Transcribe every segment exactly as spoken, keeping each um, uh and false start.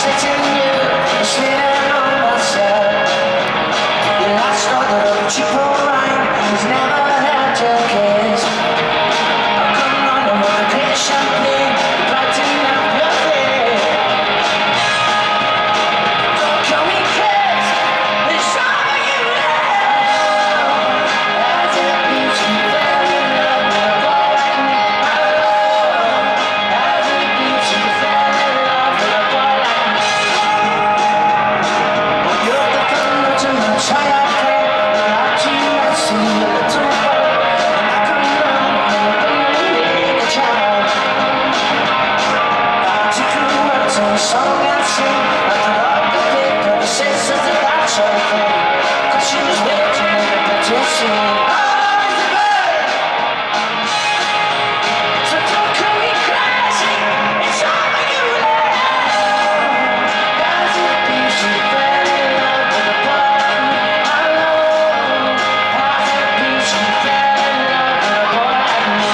sitting here, sitting on myself. You lost all the cheaper wine, who's never had your kiss. I couldn't run over the pit champagne, brighten up your day. Don't call me kids, it's all you have. As it beats, you fell in love with a boy like me. As it beats, you fell in love with a boy like me. Well, you're the thunder to my child. Song and sing, I thought the paper, the sisters that I tried for, cause she was waiting in the petition. Oh, it's a bird! So don't call me crazy, it's all that you love. As it be, she fell in love with a boy like me. I know. As it be, she fell in love with a boy like me.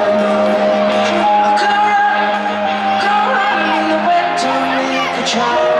Try